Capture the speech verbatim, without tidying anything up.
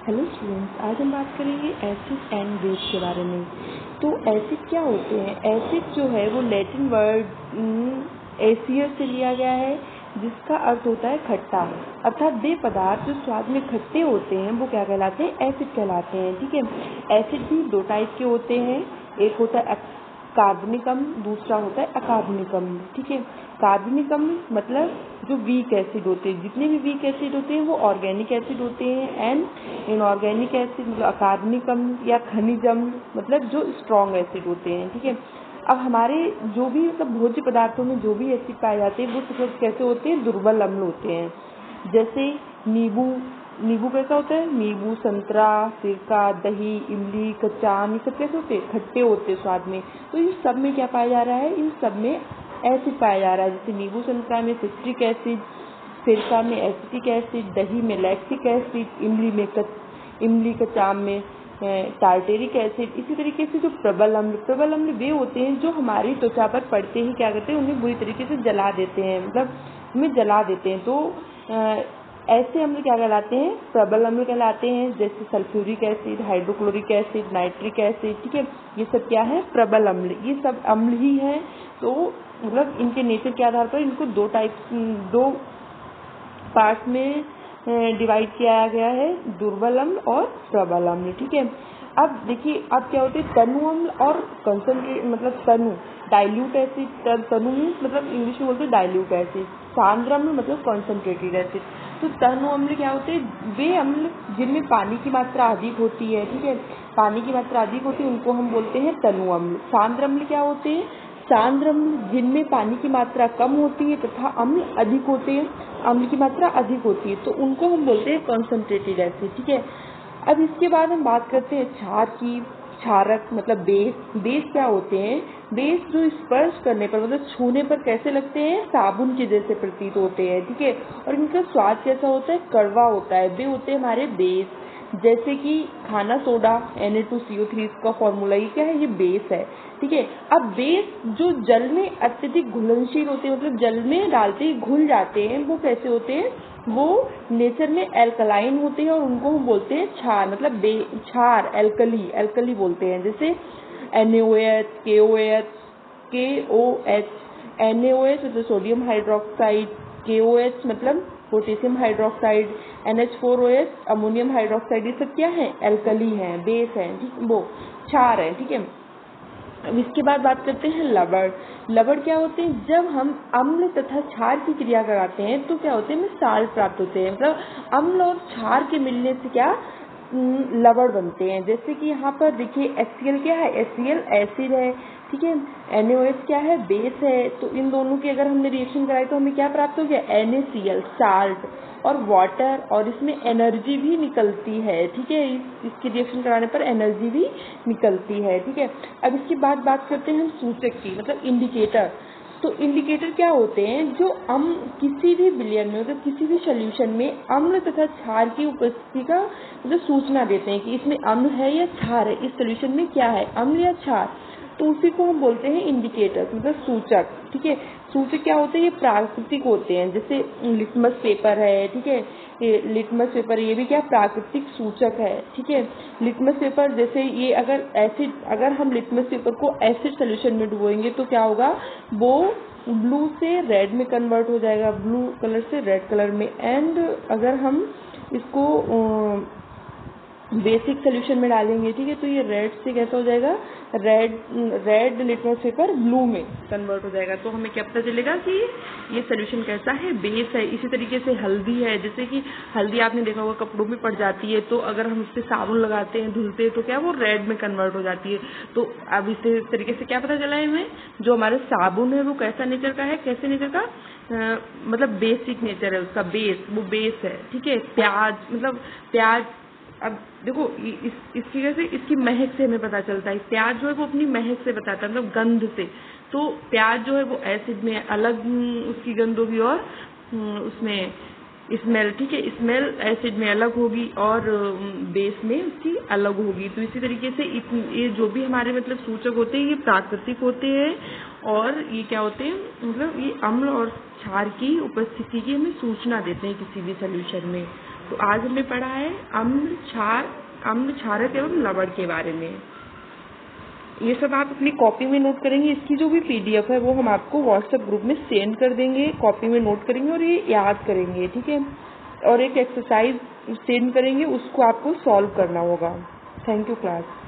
Hello students, आज हम बात करेंगे एसिड एंड बेस के बारे में। तो एसिड क्या होते हैं? एसिड जो है वो लैटिन वर्ड एसियस से लिया गया है, जिसका अर्थ होता है खट्टा। अर्थात वे पदार्थ जो स्वाद में खट्टे होते हैं वो क्या कहलाते हैं? एसिड कहलाते हैं। ठीक है। एसिड भी दो टाइप के होते हैं, एक होता है कार्बनिक अम्ल, दूसरा होता है अकार्बनिक अम्ल। ठीक है। कार्बनिक अम्ल मतलब जो वीक एसिड होते हैं, जितने भी वीक एसिड होते हैं वो ऑर्गेनिक एसिड होते हैं। एंड इनऑर्गेनिक एसिड मतलब अकार्बनिक अम्ल या खनिज अम्ल मतलब जो स्ट्रॉन्ग एसिड होते हैं। ठीक है। अब हमारे जो भी मतलब भोज्य पदार्थों में जो भी एसिड पाए जाते हैं वो सब कैसे होते हैं? दुर्बल अम्ल होते हैं। जैसे नींबू, नींबू कैसा होता है? नींबू, संतरा, सिरका, दही, इमली, कच्चा आम, ये सब कैसे होते हैं? खट्टे होते हैं स्वाद में। तो इन सब में क्या पाया जा रहा है? इन सब में एसिड पाया जा रहा है। जैसे नींबू संतरा में सिट्रिक एसिड, सिरका में एसिटिक एसिड, दही में लैक्टिक एसिड, इमली में कच इमली कच्चा आम में टार्टेरिक एसिड। इसी तरीके से जो प्रबल अम्ल प्रबल अम्ल वे होते हैं जो हमारी त्वचा पर पड़ते ही क्या करते हैं? उन्हें बुरी तरीके से जला देते हैं, मतलब उन्हें जला देते हैं। तो आ, ऐसे अम्ल क्या कहलाते हैं? प्रबल अम्ल कहलाते हैं। जैसे sulphuric acid, hydrochloric acid, nitric acid. ठीक है। ये सब क्या है? प्रबल अम्ल। ये सब अम्ल ही है। तो मतलब इनके नेचर के आधार पर इनको दो टाइप दो पार्ट में डिवाइड किया गया है, दुर्बल अम्ल और प्रबल अम्ल। ठीक है। अब देखिए, अब क्या होते हैं? तनु अम्ल और कंसंट्रेट मतलब तनु डाइल्यूट एसिड। तनु मतलब इंग्लिश में बोलते हैं डाइल्यूट एसिड। सांद्र अम्ल मतलब कॉन्सेंट्रेटेड एसिड। तो तनु अम्ल क्या होते हैं? वे अम्ल जिनमें पानी की मात्रा अधिक होती है। ठीक है। पानी की मात्रा अधिक होती है उनको हम बोलते हैं तनु अम्ल। सांद्र अम्ल क्या होते हैं? सांद्र अम्ल जिनमें पानी की मात्रा कम होती है तथा अम्ल अधिक होते हैं, अम्ल की मात्रा अधिक होती है, तो उनको हम बोलते हैं कॉन्सेंट्रेटेड एसिड। ठीक है। अब इसके बाद हम बात करते हैं क्षार की। क्षारक मतलब बेस। बेस क्या होते हैं? बेस जो स्पर्श करने पर मतलब छूने पर कैसे लगते हैं? साबुन के जैसे प्रतीत होते हैं। ठीक है। और इनका स्वाद कैसा होता है? कड़वा होता है। वे होते हैं हमारे बेस। जैसे कि खाना soda N A two C O three, इसका फॉर्मूला ये क्या है? ये बेस है। ठीक है। अब बेस जो जल में अत्यधिक घुलनशील होते हैं, मतलब जल में डालते ही घुल जाते हैं, वो कैसे होते हैं? वो नेचर में एल्कलाइन होते हैं और उनको हम बोलते हैं क्षार, मतलब बे क्षार, एल्कली एल्कली बोलते हैं। जैसे N A O H, K O H, K O H, N A O H मतलब sodium hydroxide, K O H मतलब potassium hydroxide, N H four O H ammonium hydroxide. ये सब क्या है? एल्कली है, बेस है। ठीक, वो क्षार है। ठीक है। अब इसके बाद बात करते हैं लवण। लवण क्या होते हैं? जब हम अम्ल तथा क्षार की क्रिया कराते हैं तो क्या होते हैं? हमें साल्ट प्राप्त होते हैं। मतलब अम्ल और क्षार के मिलने से क्या लवण बनते हैं। जैसे कि यहाँ पर देखिए HCl क्या है? HCl एसिड है। ठीक है। एन ए ओ एच क्या है? बेस है। तो इन दोनों की अगर हमने रिएक्शन कराई तो हमें क्या प्राप्त हो गया? N A C L salt और वाटर, और इसमें एनर्जी भी निकलती है। ठीक है। इस, इसकी रिएक्शन कराने पर एनर्जी भी निकलती है। ठीक है। अब इसके बाद बात करते हैं हम सूचक की, मतलब इंडिकेटर। तो इंडिकेटर क्या होते हैं? जो अम्ल किसी भी विलयन में मतलब किसी भी सोल्यूशन में अम्ल तथा क्षार की उपस्थिति का मतलब सूचना देते हैं कि इसमें अम्ल है या क्षार है, इस सोल्यूशन में क्या है, अम्ल या क्षार। तो उसी को हम बोलते हैं इंडिकेटर मतलब सूचक। ठीक है। सूचक क्या होते हैं? ये प्राकृतिक होते हैं। जैसे लिटमस पेपर है। ठीक है। ये लिटमस पेपर, ये भी क्या प्राकृतिक सूचक है। ठीक है। लिटमस पेपर जैसे ये अगर एसिड अगर हम लिटमस पेपर को एसिड सोल्यूशन में डुबोएंगे तो क्या होगा? वो ब्लू से रेड में कन्वर्ट हो जाएगा, ब्लू कलर से रेड कलर में। एंड अगर हम इसको बेसिक सोल्यूशन में डालेंगे, ठीक है, तो ये रेड से कैसा हो जाएगा? Red red litmus paper blue में कन्वर्ट हो जाएगा। तो हमें क्या पता चलेगा कि ये सोल्यूशन कैसा है? बेस है। इसी तरीके से हल्दी है। जैसे कि हल्दी आपने देखा होगा कपड़ों में पड़ जाती है, तो अगर हम उससे साबुन लगाते हैं, धुलते हैं, तो क्या वो रेड में कन्वर्ट हो जाती है। तो अब इस तरीके से क्या पता चला है हमें? जो हमारे साबुन है वो कैसा नेचर का है? कैसे नेचर का? आ, मतलब बेसिक नेचर है उसका, बेस, वो बेस है। ठीक है। प्याज मतलब प्याज, अब देखो इस इसकी कैसे इसकी महक से हमें पता चलता है। प्याज जो है वो अपनी महक से बताता है, मतलब गंध से। तो प्याज जो है वो एसिड में अलग उसकी गंध होगी और उसमें स्मेल, ठीक है, स्मेल एसिड में अलग होगी और बेस में उसकी अलग होगी। तो इसी तरीके से ये जो भी हमारे मतलब सूचक होते हैं ये प्राकृतिक होते हैं और ये क्या होते हैं? मतलब ये अम्ल और क्षार की उपस्थिति की हमें सूचना देते हैं किसी भी सोल्यूशन में। तो आज हमने पढ़ा है अम्ल क्षार अम्ल क्षारक एवं लवण के बारे में। ये सब आप अपनी कॉपी में नोट करेंगे। इसकी जो भी पीडीएफ है वो हम आपको व्हाट्सएप ग्रुप में सेंड कर देंगे। कॉपी में नोट करेंगे और ये याद करेंगे, ठीक है। और एक एक्सरसाइज सेंड करेंगे, उसको आपको सॉल्व करना होगा। Thank you class.